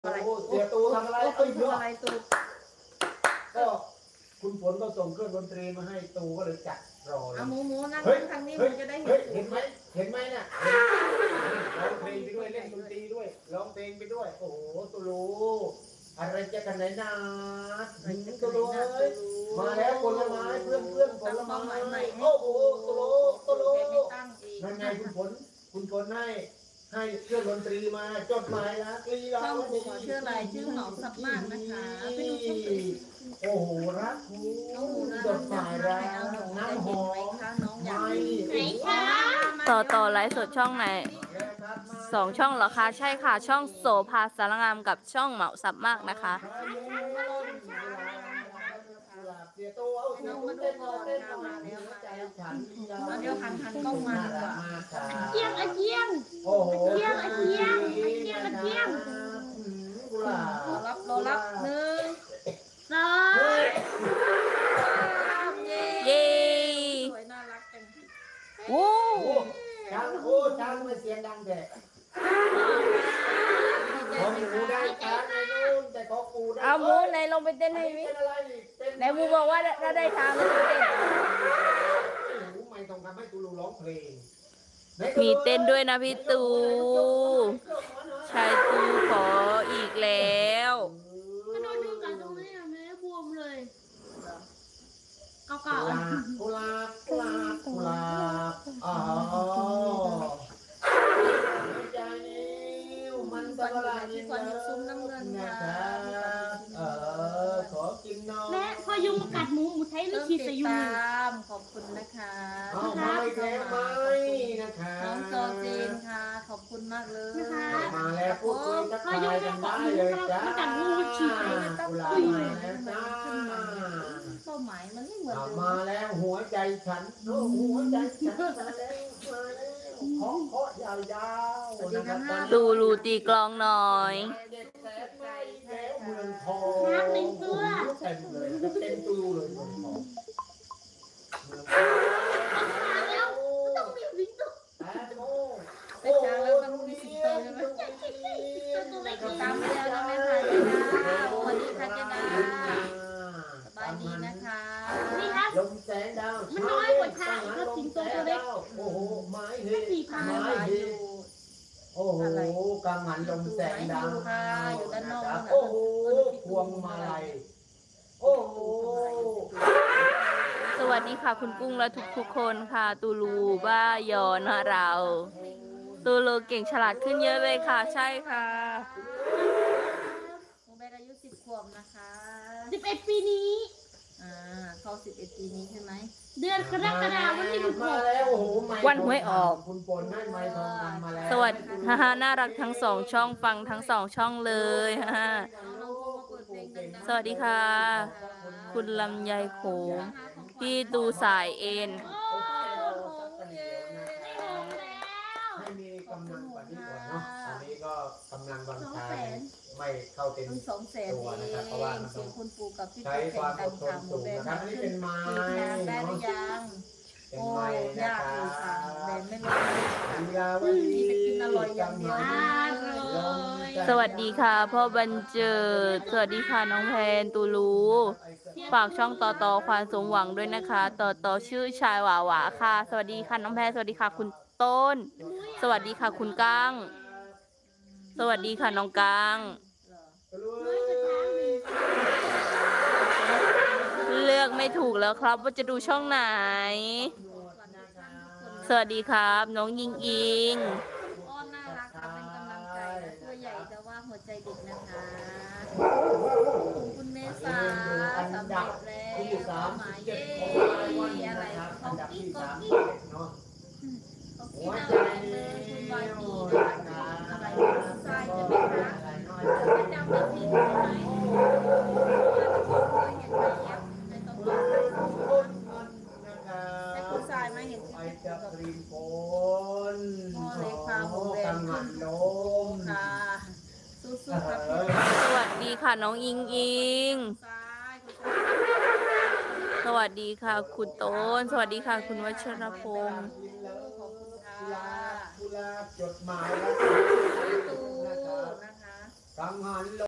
อะไรโอ้เสียตูทำอะไรตูทำอะไรตูก็คุณฝนก็ส่งเครื่องดนตรีมาให้ตูก็เลยจัดรอเลยเอาหมูนั่งทางนี้เฮ้มัยนจะได้เฮ้เห็ยนเห็นไหมเนี่ยร้องเพลงไปด้วยเล่นดนตรีด้วยร้องเพลงไปด้วยโอ้โหตูรู้อะไรจะกันไหนนะตูรู้มาแล้วผลไม้เพื่อนผลไม้โอ้โหตูรู้นั่นไงคุณฝนให้เครื่องดนตรีมาจดหมายรักลีลาช่องปูขอชื่ออะไรชื่อเหมาสับมากนะคะไปดูช่องตัวเองโอ้โหรักคุณน้องหมูนะจดหมายรักน้ำหอมน้องอยากไม่ต่อไลฟ์สดช่องไหน2 ช่องเหรอคะใช่ค่ะช่องโสภาสารงามกับช่องเหมาสับมากนะคะน้องมาดูก่อนค่ะมาแล้วเดี๋ยวหันกล้องมาดีกว่าเจียงอะเจียงโอ้โหเจียงอะเจียงเจียงอะเจียงรอรับหนึ่งสองเย้สวยน่ารักจังวู้ช้างไม่เสียงดังแต่ของหมูได้ช้างในนู่นแต่ของปูได้เอาหมูไหนลงไปเต้นให้วิไหนหมูบอกว่าถ้าได้ทางก็จะเต้นหมูไม่ต้องทำให้ตูรู้ร้องเพลงมีเต้นด้วยนะพี่ตูชายตูขออีกแล้วก็โดนดูกันตรงนี้อะแม่บวมเลยเก่ากุหลาบอ๋อใจนิ้วมันตะลายยิ้มนะครับขอกินน้องๆแม่พอยุงมากัดหมูใช้หรือฉีดใส่ยุงขอบคุณนะคะเอาไม่แพ้ไหมนะคะน้องโซเจนค่ะขอบคุณมากเลยมาแล้วพูดคุยทักทายกันได้เลยจ้ากุหลาบมาแล้วจ้าเป้าหมายมันไม่เหมือนเดิมมาแล้วหัวใจฉันหัวใจฉันมาแล้วเคาะยาวๆนะครับตูรูตีกลองหน่อยเด็กแสนไม่แพ้เมืองทองเต็มเลยเต็มตูเลยเมืองทองแล้วต้องมีวิ่งตุ๊กแตงโมไปช้างแล้วต้องมีสิงโตใช่ไหมตัวเล็กตามไปแล้วนะแม่ค่ะเจดาสวัสดีค่ะเจดาสบายดีนะคะนี่ครับลมแสงดาวมันน้อยกว่าช้างก็สิงโตตัวเล็กโอ้โหไม้เฮไม้อยู่โอ้โหกังหันลมแสงดาวอยู่ด้านนอกโอ้โหพวงมาลัยโอ้โหสวัสดีค่ะคุณกุ้งและทุกคนค่ะ ตูรูบ้ายอนนะเรา ตูรูเก่งฉลาดขึ้นเยอะเลยค่ะ ใช่ค่ะโมแบกอายุ10 ขวบนะคะ 11 ปีนี้เขา11 ปีนี้ใช่ไหมเดือนกรกฎาคมวันที่มาแล้วโอ้โหไมค์วันหวยออกคุณปนให้ไมค์ทองคำมาแล้วสวัสดีฮ่าน่ารักทั้ง2 ช่องฟังทั้ง2 ช่องเลยฮ่าน้องโมมาเปิดเพลงดังๆสวัสดีค่ะ คุณลำไยโขงพี่ตูสายเอ็น 16โอ้โหได้หงแล้วให้มีกำลังกว่านี้ก่อนเนาะอันนี้ก็กำลังบางชายไม่เข้าเต็มทั้ง200,000 เองเสียงคุณปู่กับพี่ใช้แข่ความงอกันดทนค่ะโมสูงแบกนะครับอันนี้เป็นไม้ติดงานได้หรือยังเป็นโอ้ไม้นะยากคอยู่ค่ะรับแต่ไม่รู้ลีลาวดีมีแต่กินอร่อยอย่างเดียวสวัสดีค่ะพ่อบรรเจิดสวัสดีค่ะน้องแพนตูรูฝากช่องต่อความสมหวังด้วยนะคะต่อชื่อชายหวาหวาค่ะ สวัสดีค่ะน้องแพนสวัสดีค่ะคุณต้น สวัสดีค่ะคุณก้างสวัสดีค่ะน้องก้างเลือกไม่ถูกแล้วครับว่าจะดูช่องไหน สวัสดีครับน้องยิงอิงอ้อนน่ารักค่ะเป็นกำลังใจตัวใหญ่แต่ว่าหัวใจเด็กนะคะคุณเมษาสำเร็จแล้วที่หมาย 37 เย่ของรายวันอะไรนะครับขออังนดับกิ๊ที่กของ 31 กิ๊กเนาะของหักิ๊วกใจอะไรเลยคุณวายปีนะนะคะคะอะไรทรายจะไหมคะอะไรน้อยไม่จำไม่ผิดใช่ไหมเคยเห็นไหมในตรงนี้คนมันนะครับให้คุณทรายมาเห็นไปที่จับกับริมโคนพ่อเล็กพาหมูแดงกังหันลมค่ะสู้ๆครับสวัสดีค่ะน้องอิงอิงซ้ายคุณสวัสดีค่ะคุณโต้นสวัสดีค่ะคุณวัชรพงศ์ขอบคุณค่ะกุหลาบจดหมายรักตูนะคะกกังหันล